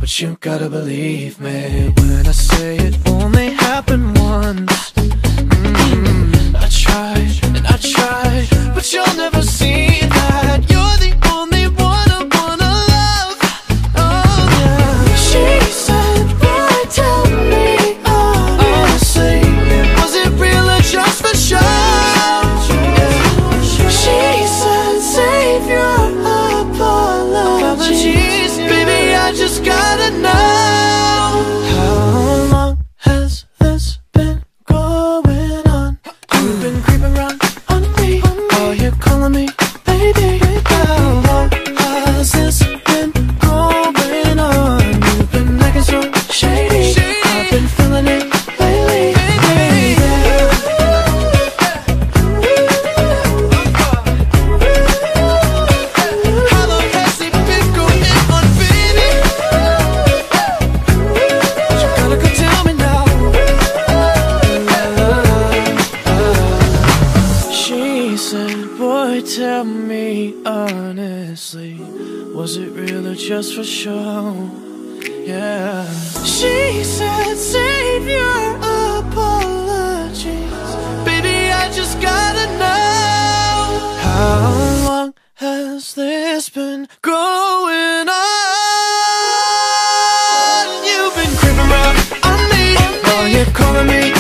but you gotta believe me when I say it only happened once. I tried and I tried, but you'll never see that. You're the only one I wanna love. Oh yeah. She said, boy, tell me honestly, was it real or just for show? She said, save your apologies, baby, I just gotta know. How long has this been going on? You've been creeping around on me. Oh, you're calling me baby. How long has this been going on? You've been acting so shady. I've been feeling it lately, baby. How long has it been going on, baby? You gotta go tell me now. She said, boy, tell me honestly, was it real or just for show? Yeah. She said, save your apologies, baby, I just gotta know. How long has this been going on? You've been creeping around on me. Oh, you're calling me